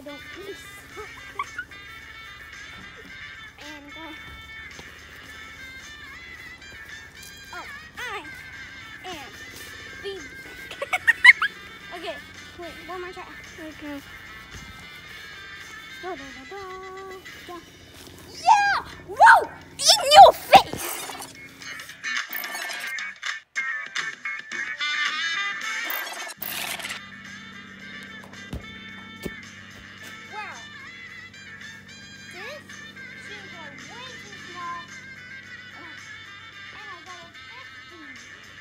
don't think so. And oh, I am the okay, wait, one more try. Okay. Da, da, da, da, da. Yeah! Whoa! In your face! Wow. This shoes are way too small. And I got a 15.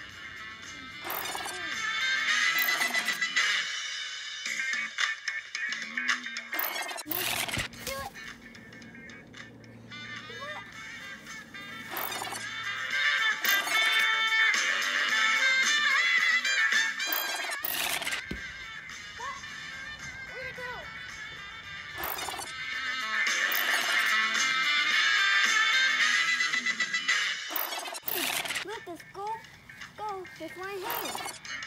Let's do it. What? Where'd it go? Let this go with my hand.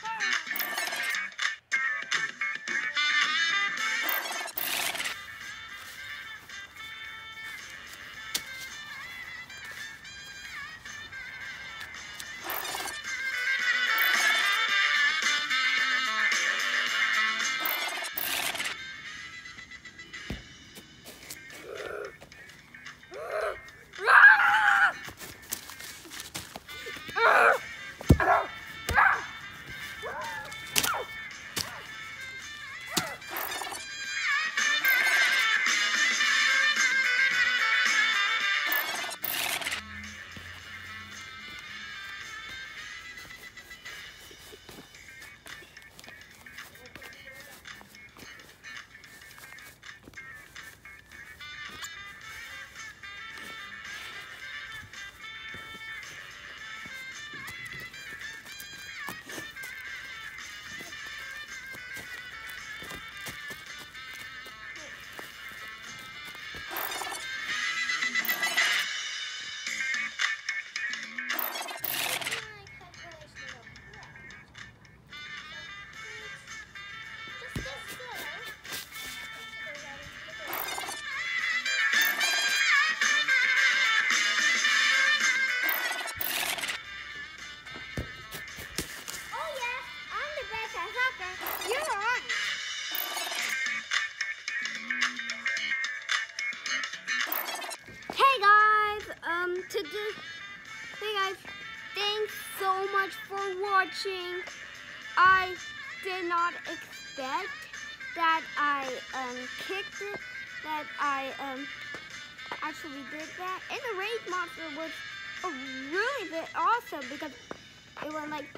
Hey guys, thanks so much for watching. I did not expect that I kicked it, that I actually did that. And the rage monster was a really bit awesome because it went like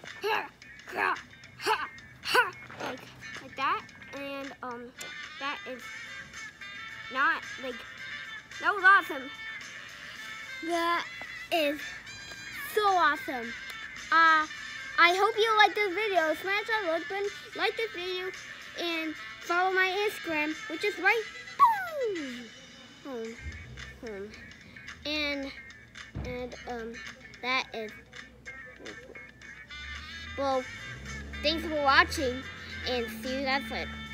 like that, and that is not like, that was awesome. That is so awesome. I hope you like this video. Smash that like button, like this video, and follow my Instagram, which is right home. And that is, well, thanks for watching, and see you guys later.